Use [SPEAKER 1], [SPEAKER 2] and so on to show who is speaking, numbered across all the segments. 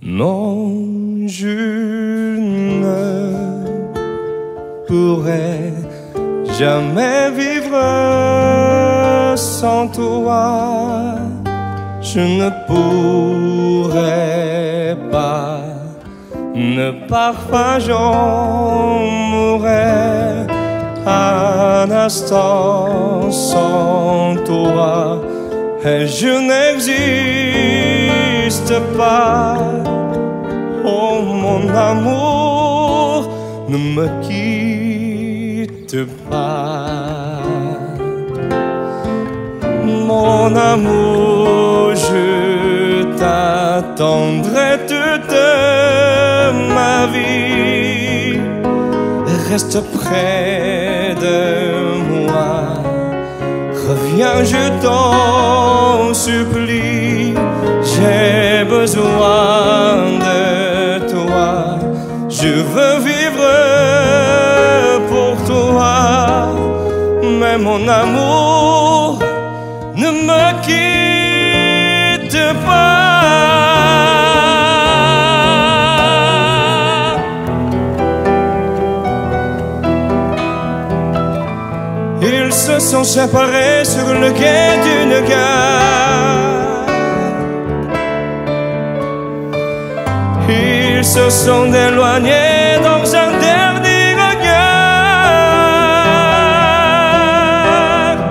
[SPEAKER 1] Non, je ne pourrais jamais vivre sans toi. Je ne pourrais pas, ne parfois j'en mourrais un instant sans toi. Et je n'existe pas. Oh mon amour, ne me quitte pas. Mon amour, je t'attendrai toute ma vie. Reste près de moi. Reviens, je t'en supplie. J'ai besoin de toi. Je veux vivre pour toi. Mais mon amour, ne me quitte pas. Ils se sont séparés sur le quai d'une gare. Ils se sont éloignés dans un dernier regard.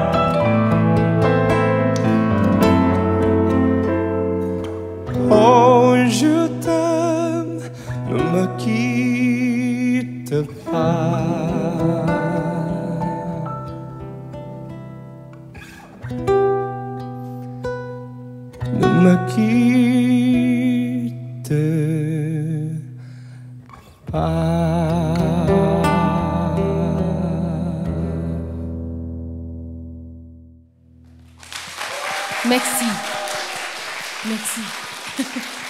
[SPEAKER 1] Oh, je t'aime, ne me quitte pas. Ne me quitte pas.
[SPEAKER 2] Merci. Merci.